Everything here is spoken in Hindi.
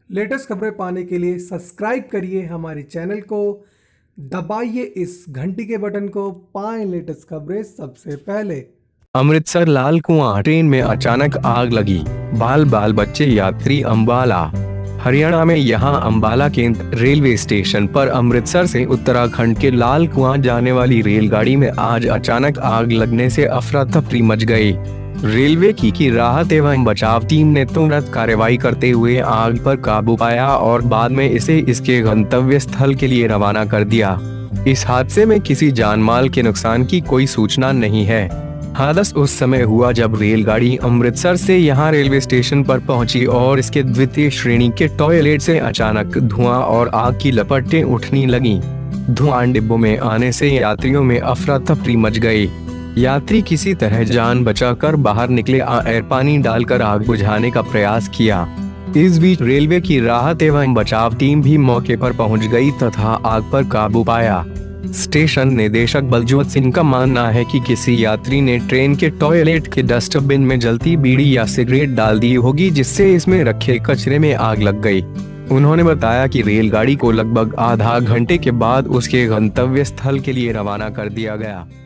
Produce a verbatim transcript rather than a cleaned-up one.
लेटेस्ट खबरें पाने के लिए सब्सक्राइब करिए हमारे चैनल को, दबाइए इस घंटी के बटन को, पाएं लेटेस्ट खबरें सबसे पहले। अमृतसर लाल कुआं ट्रेन में अचानक आग लगी, बाल बाल बच्चे यात्री अंबाला। हरियाणा में यहां अंबाला केंद्र रेलवे स्टेशन पर अमृतसर से उत्तराखंड के लाल कुआं जाने वाली रेलगाड़ी में आज अचानक आग लगने से अफरा तफरी मच गई। रेलवे की की राहत एवं बचाव टीम ने तुरंत कार्रवाई करते हुए आग पर काबू पाया और बाद में इसे इसके गंतव्य स्थल के लिए रवाना कर दिया। इस हादसे में किसी जानमाल के नुकसान की कोई सूचना नहीं है। हादसा उस समय हुआ जब रेलगाड़ी अमृतसर से यहां रेलवे स्टेशन पर पहुंची और इसके द्वितीय श्रेणी के टॉयलेट से अचानक धुआं और आग की लपटें उठने लगीं। धुआं डिब्बों में आने से यात्रियों में अफरा तफरी मच गई। यात्री किसी तरह जान बचाकर बाहर निकले और पानी डालकर आग बुझाने का प्रयास किया। इस बीच रेलवे की राहत एवं बचाव टीम भी मौके पर पहुंच गई तथा आग पर काबू पाया। स्टेशन निदेशक बलजोत सिंह का मानना है कि किसी यात्री ने ट्रेन के टॉयलेट के डस्टबिन में जलती बीड़ी या सिगरेट डाल दी होगी, जिससे इसमें रखे कचरे में आग लग गई। उन्होंने बताया कि रेलगाड़ी को लगभग आधा घंटे के बाद उसके गंतव्य स्थल के लिए रवाना कर दिया गया।